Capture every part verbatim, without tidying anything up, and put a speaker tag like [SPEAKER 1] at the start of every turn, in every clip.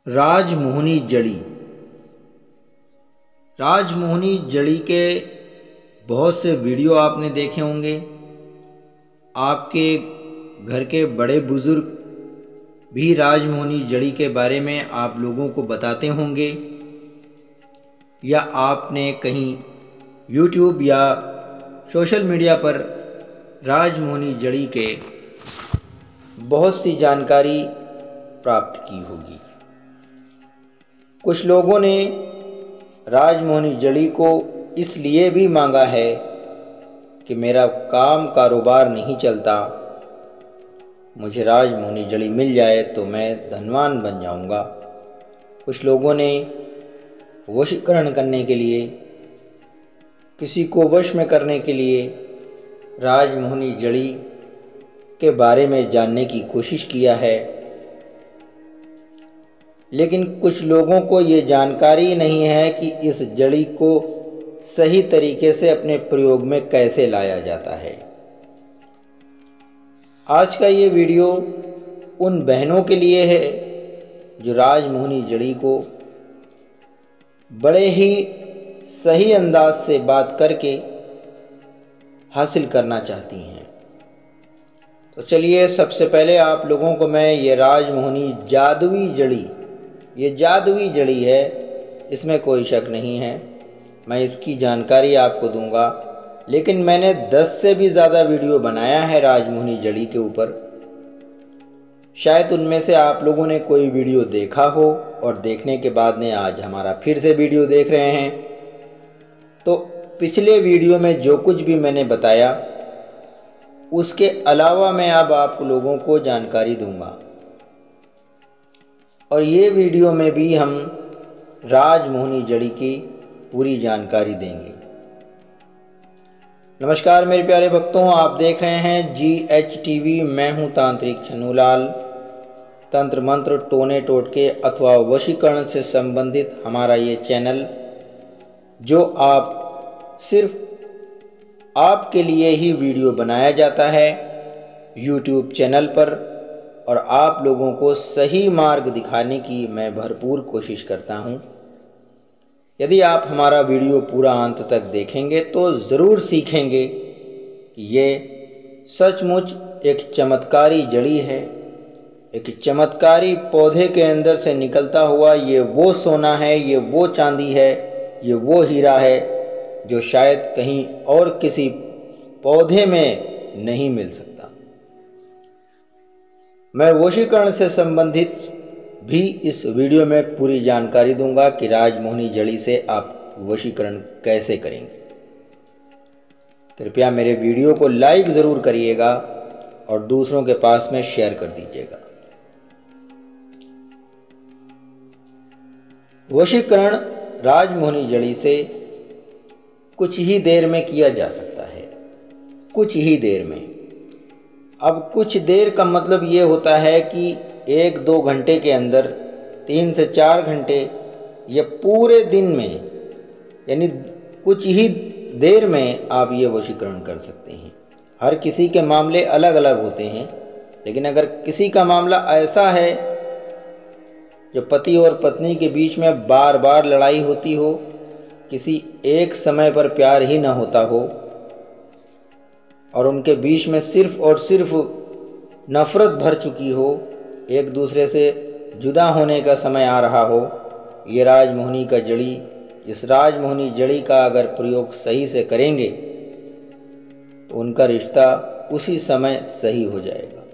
[SPEAKER 1] राजमोहिनी जड़ी। राजमोहिनी जड़ी के बहुत से वीडियो आपने देखे होंगे। आपके घर के बड़े बुजुर्ग भी राजमोहिनी जड़ी के बारे में आप लोगों को बताते होंगे, या आपने कहीं यूट्यूब या सोशल मीडिया पर राजमोहिनी जड़ी के बहुत सी जानकारी प्राप्त की होगी। कुछ लोगों ने राजमोहिनी जड़ी को इसलिए भी मांगा है कि मेरा काम कारोबार नहीं चलता, मुझे राजमोहिनी जड़ी मिल जाए तो मैं धनवान बन जाऊंगा। कुछ लोगों ने वशीकरण करने के लिए, किसी को वश में करने के लिए राजमोहिनी जड़ी के बारे में जानने की कोशिश किया है, लेकिन कुछ लोगों को ये जानकारी नहीं है कि इस जड़ी को सही तरीके से अपने प्रयोग में कैसे लाया जाता है। आज का ये वीडियो उन बहनों के लिए है जो राजमोहिनी जड़ी को बड़े ही सही अंदाज से बात करके हासिल करना चाहती हैं। तो चलिए, सबसे पहले आप लोगों को मैं ये राजमोहिनी जादुई जड़ी, ये जादुई जड़ी है, इसमें कोई शक नहीं है, मैं इसकी जानकारी आपको दूंगा। लेकिन मैंने दस से भी ज़्यादा वीडियो बनाया है राजमोहिनी जड़ी के ऊपर। शायद उनमें से आप लोगों ने कोई वीडियो देखा हो और देखने के बाद ने आज हमारा फिर से वीडियो देख रहे हैं। तो पिछले वीडियो में जो कुछ भी मैंने बताया उसके अलावा मैं अब आप लोगों को जानकारी दूंगा, और ये वीडियो में भी हम राजमोहिनी जड़ी की पूरी जानकारी देंगे। नमस्कार मेरे प्यारे भक्तों, आप देख रहे हैं जी एच टीवी। मैं हूं तांत्रिक छन्नूलाल। तंत्र मंत्र, टोने टोटके अथवा वशीकरण से संबंधित हमारा ये चैनल, जो आप सिर्फ आपके लिए ही वीडियो बनाया जाता है यूट्यूब चैनल पर, और आप लोगों को सही मार्ग दिखाने की मैं भरपूर कोशिश करता हूं। यदि आप हमारा वीडियो पूरा अंत तक देखेंगे तो ज़रूर सीखेंगे कि ये सचमुच एक चमत्कारी जड़ी है, एक चमत्कारी पौधे के अंदर से निकलता हुआ ये वो सोना है, ये वो चांदी है, ये वो हीरा है जो शायद कहीं और किसी पौधे में नहीं मिल सकता। मैं वशीकरण से संबंधित भी इस वीडियो में पूरी जानकारी दूंगा कि राजमोहिनी जड़ी से आप वशीकरण कैसे करेंगे। कृपया मेरे वीडियो को लाइक ज़रूर करिएगा और दूसरों के पास में शेयर कर दीजिएगा। वशीकरण राजमोहिनी जड़ी से कुछ ही देर में किया जा सकता है, कुछ ही देर में। अब कुछ देर का मतलब ये होता है कि एक दो घंटे के अंदर, तीन से चार घंटे या पूरे दिन में, यानी कुछ ही देर में आप ये वशीकरण कर सकते हैं। हर किसी के मामले अलग अलग होते हैं, लेकिन अगर किसी का मामला ऐसा है जो पति और पत्नी के बीच में बार बार लड़ाई होती हो, किसी एक समय पर प्यार ही ना होता हो, और उनके बीच में सिर्फ और सिर्फ नफ़रत भर चुकी हो, एक दूसरे से जुदा होने का समय आ रहा हो, ये राजमोहिनी का जड़ी, इस राजमोहिनी जड़ी का अगर प्रयोग सही से करेंगे तो उनका रिश्ता उसी समय सही हो जाएगा।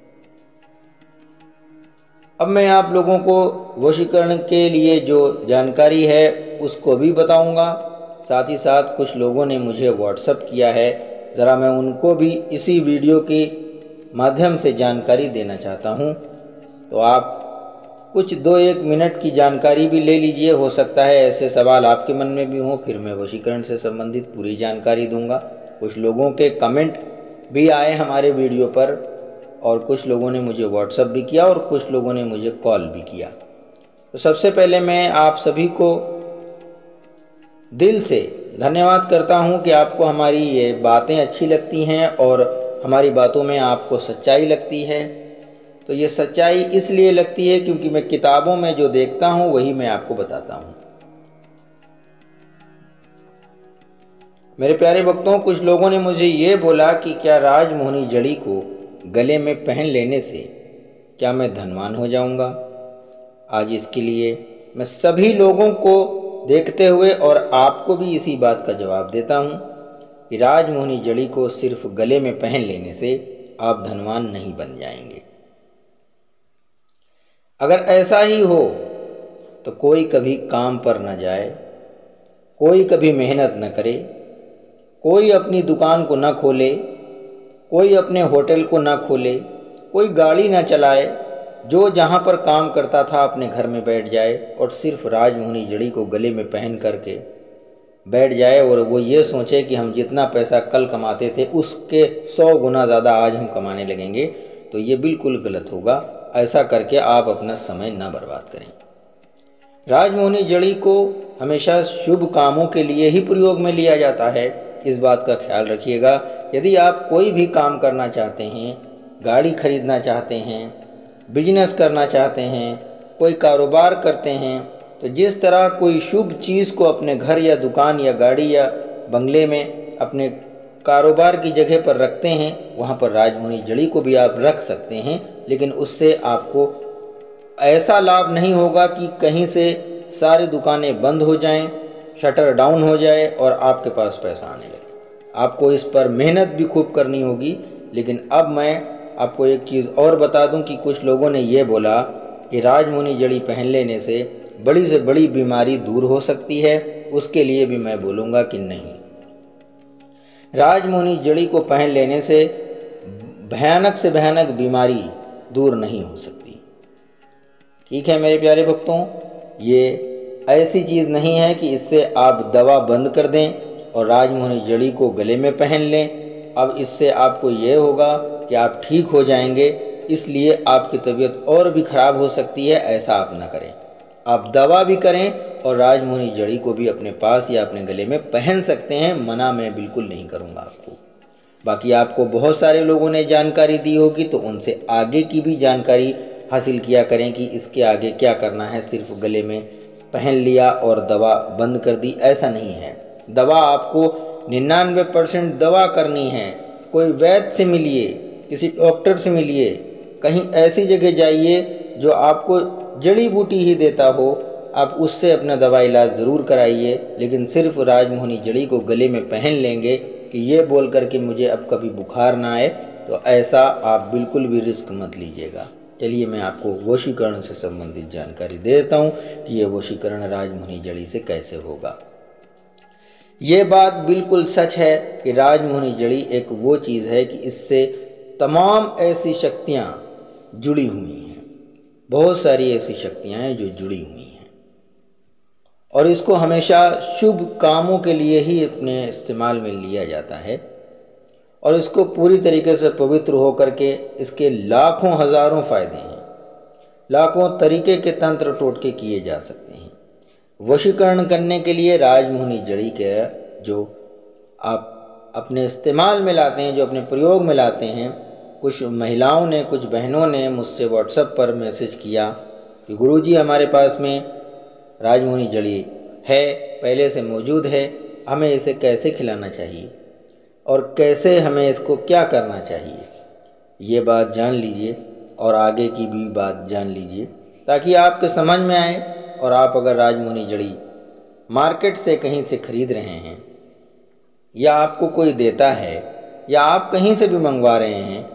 [SPEAKER 1] अब मैं आप लोगों को वशीकरण के लिए जो जानकारी है उसको भी बताऊंगा। साथ ही साथ कुछ लोगों ने मुझे व्हाट्सएप किया है, ज़रा मैं उनको भी इसी वीडियो के माध्यम से जानकारी देना चाहता हूं। तो आप कुछ दो एक मिनट की जानकारी भी ले लीजिए, हो सकता है ऐसे सवाल आपके मन में भी हों, फिर मैं वशीकरण से संबंधित पूरी जानकारी दूंगा। कुछ लोगों के कमेंट भी आए हमारे वीडियो पर, और कुछ लोगों ने मुझे व्हाट्सएप भी किया और कुछ लोगों ने मुझे कॉल भी किया। तो सबसे पहले मैं आप सभी को दिल से धन्यवाद करता हूं कि आपको हमारी ये बातें अच्छी लगती हैं और हमारी बातों में आपको सच्चाई लगती है। तो ये सच्चाई इसलिए लगती है क्योंकि मैं किताबों में जो देखता हूँ वही मैं आपको बताता हूँ। मेरे प्यारे भक्तों, कुछ लोगों ने मुझे ये बोला कि क्या राजमोहनी जड़ी को गले में पहन लेने से क्या मैं धनवान हो जाऊंगा। आज इसके लिए मैं सभी लोगों को देखते हुए और आपको भी इसी बात का जवाब देता हूँ कि राजमोहनी जड़ी को सिर्फ गले में पहन लेने से आप धनवान नहीं बन जाएंगे। अगर ऐसा ही हो तो कोई कभी काम पर न जाए, कोई कभी मेहनत न करे, कोई अपनी दुकान को न खोले, कोई अपने होटल को न खोले, कोई गाड़ी न चलाए, जो जहाँ पर काम करता था अपने घर में बैठ जाए और सिर्फ राजमोहनी जड़ी को गले में पहन करके बैठ जाए और वो ये सोचे कि हम जितना पैसा कल कमाते थे उसके सौ गुना ज़्यादा आज हम कमाने लगेंगे, तो ये बिल्कुल गलत होगा। ऐसा करके आप अपना समय न बर्बाद करें। राजमोहनी जड़ी को हमेशा शुभ कामों के लिए ही प्रयोग में लिया जाता है, इस बात का ख्याल रखिएगा। यदि आप कोई भी काम करना चाहते हैं, गाड़ी खरीदना चाहते हैं, बिजनेस करना चाहते हैं, कोई कारोबार करते हैं, तो जिस तरह कोई शुभ चीज़ को अपने घर या दुकान या गाड़ी या बंगले में अपने कारोबार की जगह पर रखते हैं, वहाँ पर राजमोहनी जड़ी को भी आप रख सकते हैं। लेकिन उससे आपको ऐसा लाभ नहीं होगा कि कहीं से सारी दुकानें बंद हो जाएं, शटर डाउन हो जाए और आपके पास पैसा आने लगे। आपको इस पर मेहनत भी खूब करनी होगी। लेकिन अब मैं आपको एक चीज़ और बता दूं कि कुछ लोगों ने ये बोला कि राजमोहनी जड़ी पहन लेने से बड़ी से बड़ी बीमारी दूर हो सकती है। उसके लिए भी मैं बोलूँगा कि नहीं, राजमोहनी जड़ी को पहन लेने से भयानक से भयानक बीमारी दूर नहीं हो सकती। ठीक है मेरे प्यारे भक्तों, ये ऐसी चीज़ नहीं है कि इससे आप दवा बंद कर दें और राजमोहनी जड़ी को गले में पहन लें। अब इससे आपको ये होगा कि आप ठीक हो जाएंगे, इसलिए आपकी तबीयत और भी ख़राब हो सकती है। ऐसा आप ना करें। आप दवा भी करें और राजमोहनी जड़ी को भी अपने पास या अपने गले में पहन सकते हैं, मना मैं बिल्कुल नहीं करूँगा आपको। बाकी आपको बहुत सारे लोगों ने जानकारी दी होगी, तो उनसे आगे की भी जानकारी हासिल किया करें कि इसके आगे क्या करना है। सिर्फ गले में पहन लिया और दवा बंद कर दी, ऐसा नहीं है। दवा आपको निन्यानवे परसेंट दवा करनी है। कोई वैद्य से मिलिए, किसी डॉक्टर से मिलिए, कहीं ऐसी जगह जाइए जो आपको जड़ी बूटी ही देता हो, आप उससे अपना दवा इलाज ज़रूर कराइए। लेकिन सिर्फ राजमोहनी जड़ी को गले में पहन लेंगे कि ये बोल कर के मुझे अब कभी बुखार ना आए, तो ऐसा आप बिल्कुल भी रिस्क मत लीजिएगा। चलिए मैं आपको वशीकरण से संबंधित जानकारी दे देता हूँ कि यह वशीकरण राजमोहनी जड़ी से कैसे होगा। ये बात बिल्कुल सच है कि राजमोहनी जड़ी एक वो चीज़ है कि इससे तमाम ऐसी शक्तियाँ जुड़ी हुई हैं। बहुत सारी ऐसी शक्तियाँ हैं जो जुड़ी हुई हैं और इसको हमेशा शुभ कामों के लिए ही अपने इस्तेमाल में लिया जाता है। और इसको पूरी तरीके से पवित्र हो करके इसके लाखों हज़ारों फ़ायदे हैं, लाखों तरीके के तंत्र टोटके किए जा सकते हैं। वशीकरण करने के लिए राजमोहनी जड़ी के जो आप अपने इस्तेमाल में लाते हैं, जो अपने प्रयोग में लाते हैं, कुछ महिलाओं ने, कुछ बहनों ने मुझसे व्हाट्सएप पर मैसेज किया कि गुरुजी हमारे पास में राजमोहनी जड़ी है, पहले से मौजूद है, हमें इसे कैसे खिलाना चाहिए और कैसे हमें इसको क्या करना चाहिए। ये बात जान लीजिए और आगे की भी बात जान लीजिए ताकि आपके समझ में आए। और आप अगर राजमोहनी जड़ी मार्केट से कहीं से खरीद रहे हैं या आपको कोई देता है या आप कहीं से भी मंगवा रहे हैं,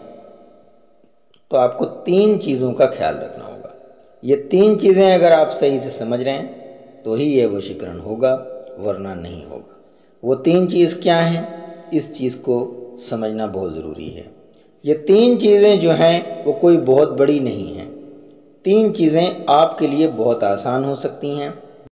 [SPEAKER 1] तो आपको तीन चीज़ों का ख्याल रखना होगा। ये तीन चीज़ें अगर आप सही से समझ रहे हैं तो ही ये वशीकरण होगा, वरना नहीं होगा। वो तीन चीज़ क्या हैं, इस चीज़ को समझना बहुत ज़रूरी है। ये तीन चीज़ें जो हैं वो कोई बहुत बड़ी नहीं हैं। तीन चीज़ें आपके लिए बहुत आसान हो सकती हैं।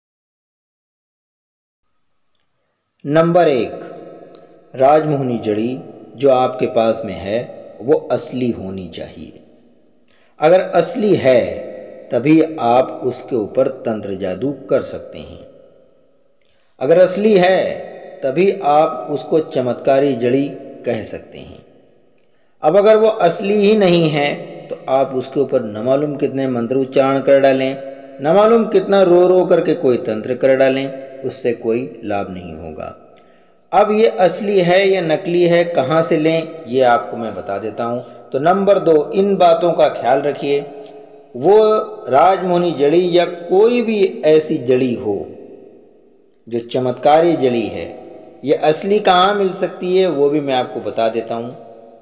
[SPEAKER 1] नंबर एक, राजमोहनी जड़ी जो आपके पास में है वो असली होनी चाहिए। अगर असली है तभी आप उसके ऊपर तंत्र जादू कर सकते हैं। अगर असली है तभी आप उसको चमत्कारी जड़ी कह सकते हैं। अब अगर वो असली ही नहीं है तो आप उसके ऊपर न मालूम कितने मंत्र उच्चारण कर डालें, न मालूम कितना रो रो करके कोई तंत्र कर डालें, उससे कोई लाभ नहीं होगा। अब ये असली है या नकली है, कहाँ से लें, ये आपको मैं बता देता हूँ। तो नंबर दो, इन बातों का ख्याल रखिए। वो राजमोहिनी जड़ी या कोई भी ऐसी जड़ी हो जो चमत्कारी जड़ी है, ये असली कहाँ मिल सकती है वो भी मैं आपको बता देता हूँ।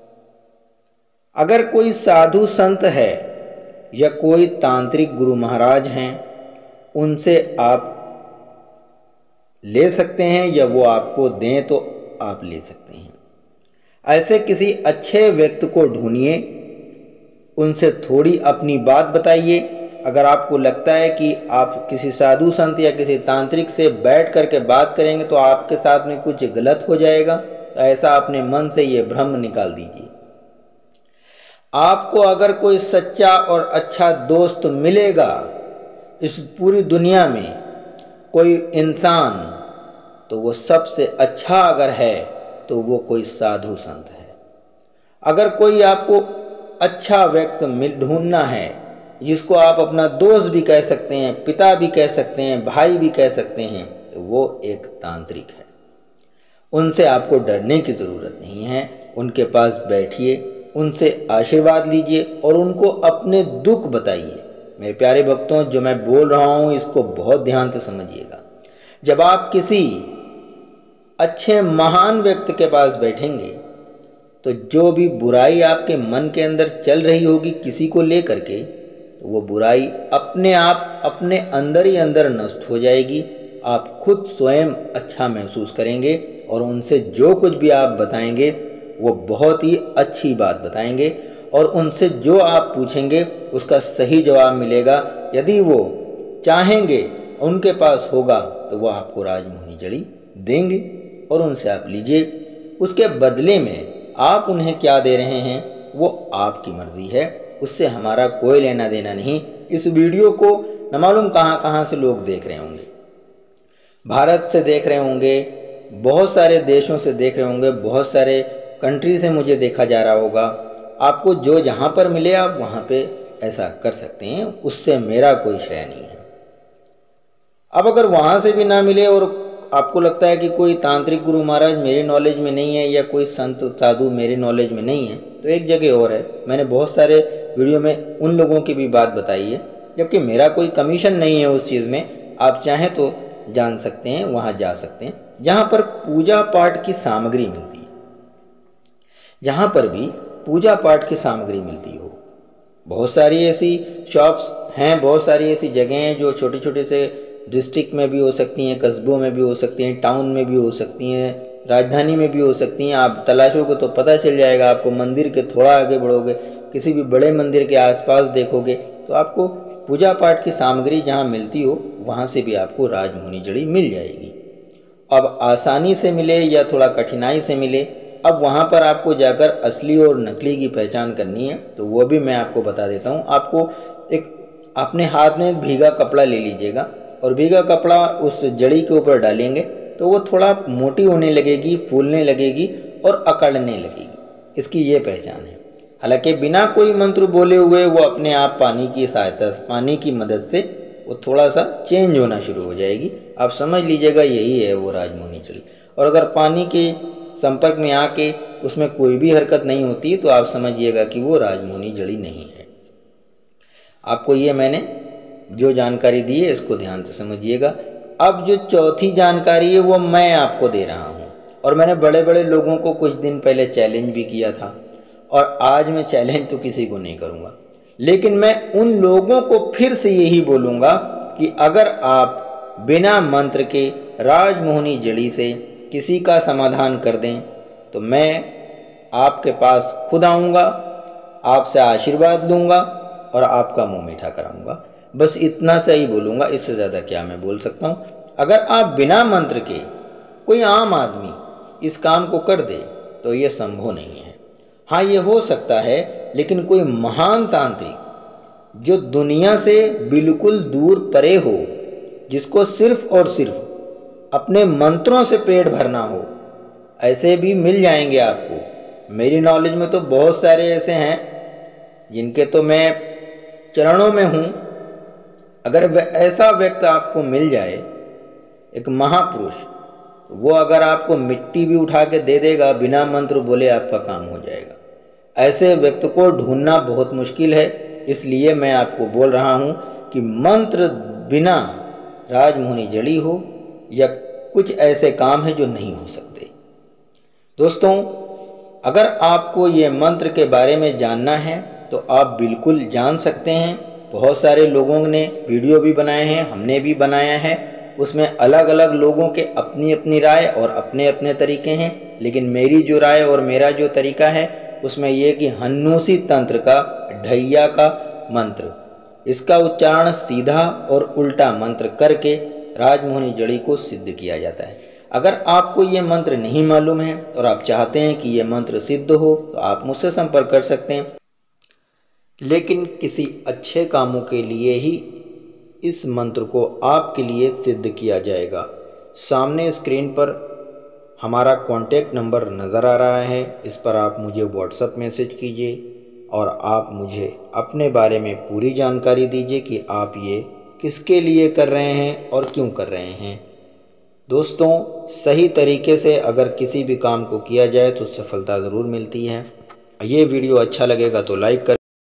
[SPEAKER 1] अगर कोई साधु संत है या कोई तांत्रिक गुरु महाराज हैं, उनसे आप ले सकते हैं या वो आपको दें तो आप ले सकते हैं। ऐसे किसी अच्छे व्यक्ति को ढूंढिए, उनसे थोड़ी अपनी बात बताइए। अगर आपको लगता है कि आप किसी साधु संत या किसी तांत्रिक से बैठ करके बात करेंगे तो आपके साथ में कुछ गलत हो जाएगा, तो ऐसा अपने मन से ये भ्रम निकाल दीजिए। आपको अगर कोई सच्चा और अच्छा दोस्त मिलेगा इस पूरी दुनिया में, कोई इंसान, तो वो सबसे अच्छा अगर है तो वो कोई साधु संत है। अगर कोई आपको अच्छा व्यक्ति मिल ढूंढना है जिसको आप अपना दोस्त भी कह सकते हैं, पिता भी कह सकते हैं, भाई भी कह सकते हैं, तो वो एक तांत्रिक है। उनसे आपको डरने की ज़रूरत नहीं है। उनके पास बैठिए, उनसे आशीर्वाद लीजिए और उनको अपने दुख बताइए। मेरे प्यारे भक्तों, जो मैं बोल रहा हूँ इसको बहुत ध्यान से समझिएगा। जब आप किसी अच्छे महान व्यक्ति के पास बैठेंगे तो जो भी बुराई आपके मन के अंदर चल रही होगी किसी को लेकर के, तो वो बुराई अपने आप अपने अंदर ही अंदर नष्ट हो जाएगी। आप खुद स्वयं अच्छा महसूस करेंगे और उनसे जो कुछ भी आप बताएंगे वो बहुत ही अच्छी बात बताएंगे और उनसे जो आप पूछेंगे उसका सही जवाब मिलेगा। यदि वो चाहेंगे, उनके पास होगा, तो वो आपको राजमोहिनी जड़ी देंगे और उनसे आप लीजिए। उसके बदले में आप उन्हें क्या दे रहे हैं वो आपकी मर्जी है, उससे हमारा कोई लेना देना नहीं। इस वीडियो को न मालूम कहाँ कहाँ से लोग देख रहे होंगे, भारत से देख रहे होंगे, बहुत सारे देशों से देख रहे होंगे, बहुत सारे कंट्री से मुझे देखा जा रहा होगा। आपको जो जहाँ पर मिले आप वहाँ पे ऐसा कर सकते हैं, उससे मेरा कोई श्रेय नहीं है। अब अगर वहाँ से भी ना मिले और आपको लगता है कि कोई तांत्रिक गुरु महाराज मेरे नॉलेज में नहीं है या कोई संत साधु मेरे नॉलेज में नहीं है, तो एक जगह और है। मैंने बहुत सारे वीडियो में उन लोगों की भी बात बताई है, जबकि मेरा कोई कमीशन नहीं है उस चीज़ में। आप चाहें तो जान सकते हैं, वहाँ जा सकते हैं जहाँ पर पूजा पाठ की सामग्री मिलती है, जहाँ पर भी पूजा पाठ की सामग्री मिलती हो। बहुत सारी ऐसी शॉप्स हैं, बहुत सारी ऐसी जगह हैं जो छोटे छोटे से डिस्ट्रिक्ट में भी हो सकती हैं, कस्बों में भी हो सकती हैं, टाउन में भी हो सकती हैं, राजधानी में भी हो सकती हैं। आप तलाशोगे तो पता चल जाएगा आपको। मंदिर के थोड़ा आगे बढ़ोगे, किसी भी बड़े मंदिर के आसपास देखोगे तो आपको पूजा पाठ की सामग्री जहाँ मिलती हो वहाँ से भी आपको राजमोहिनी जड़ी मिल जाएगी। अब आसानी से मिले या थोड़ा कठिनाई से मिले, अब वहाँ पर आपको जाकर असली और नकली की पहचान करनी है, तो वो भी मैं आपको बता देता हूँ। आपको एक अपने हाथ में एक भीगा कपड़ा ले लीजिएगा और भीगा कपड़ा उस जड़ी के ऊपर डालेंगे तो वो थोड़ा मोटी होने लगेगी, फूलने लगेगी और अकड़ने लगेगी। इसकी ये पहचान है। हालांकि बिना कोई मंत्र बोले हुए वो अपने आप पानी की सहायता से, पानी की मदद से वो थोड़ा सा चेंज होना शुरू हो जाएगी। आप समझ लीजिएगा यही है वो राजमोहिनी जड़ी। और अगर पानी के संपर्क में आके उसमें कोई भी हरकत नहीं होती तो आप समझिएगा कि वो राजमोहिनी जड़ी नहीं है। आपको ये मैंने जो जानकारी दी है इसको ध्यान से समझिएगा। अब जो चौथी जानकारी है वो मैं आपको दे रहा हूँ, और मैंने बड़े बड़े लोगों को कुछ दिन पहले चैलेंज भी किया था, और आज मैं चैलेंज तो किसी को नहीं करूँगा, लेकिन मैं उन लोगों को फिर से यही बोलूँगा कि अगर आप बिना मंत्र के राजमोहिनी जड़ी से किसी का समाधान कर दें तो मैं आपके पास खुद आऊँगा, आपसे आशीर्वाद लूँगा और आपका मुँह मीठा कराऊँगा। बस इतना सा ही बोलूँगा, इससे ज़्यादा क्या मैं बोल सकता हूँ। अगर आप बिना मंत्र के कोई आम आदमी इस काम को कर दे तो ये संभव नहीं है। हाँ, ये हो सकता है, लेकिन कोई महान तांत्रिक जो दुनिया से बिल्कुल दूर परे हो, जिसको सिर्फ और सिर्फ अपने मंत्रों से पेट भरना हो, ऐसे भी मिल जाएंगे आपको। मेरी नॉलेज में तो बहुत सारे ऐसे हैं जिनके तो मैं चरणों में हूँ, अगर ऐसा व्यक्ति आपको मिल जाए, एक महापुरुष, तो वो अगर आपको मिट्टी भी उठा के दे देगा बिना मंत्र बोले, आपका काम हो जाएगा। ऐसे व्यक्ति को ढूंढना बहुत मुश्किल है, इसलिए मैं आपको बोल रहा हूँ कि मंत्र बिना राजमोहिनी जड़ी हो या कुछ ऐसे काम हैं जो नहीं हो सकते। दोस्तों, अगर आपको ये मंत्र के बारे में जानना है तो आप बिल्कुल जान सकते हैं। बहुत सारे लोगों ने वीडियो भी बनाए हैं, हमने भी बनाया है, उसमें अलग अलग लोगों के अपनी अपनी राय और अपने अपने तरीके हैं। लेकिन मेरी जो राय और मेरा जो तरीका है उसमें यह कि हन्नूसी तंत्र का ढैया का मंत्र, इसका उच्चारण सीधा और उल्टा मंत्र करके राजमोहिनी जड़ी को सिद्ध किया जाता है। अगर आपको ये मंत्र नहीं मालूम है और आप चाहते हैं कि ये मंत्र सिद्ध हो तो आप मुझसे संपर्क कर सकते हैं। लेकिन किसी अच्छे कामों के लिए ही इस मंत्र को आपके लिए सिद्ध किया जाएगा। सामने स्क्रीन पर हमारा कॉन्टैक्ट नंबर नज़र आ रहा है, इस पर आप मुझे व्हाट्सएप मैसेज कीजिए और आप मुझे अपने बारे में पूरी जानकारी दीजिए कि आप ये किसके लिए कर रहे हैं और क्यों कर रहे हैं। दोस्तों, सही तरीके से अगर किसी भी काम को किया जाए तो सफलता ज़रूर मिलती है। ये वीडियो अच्छा लगेगा तो लाइक कर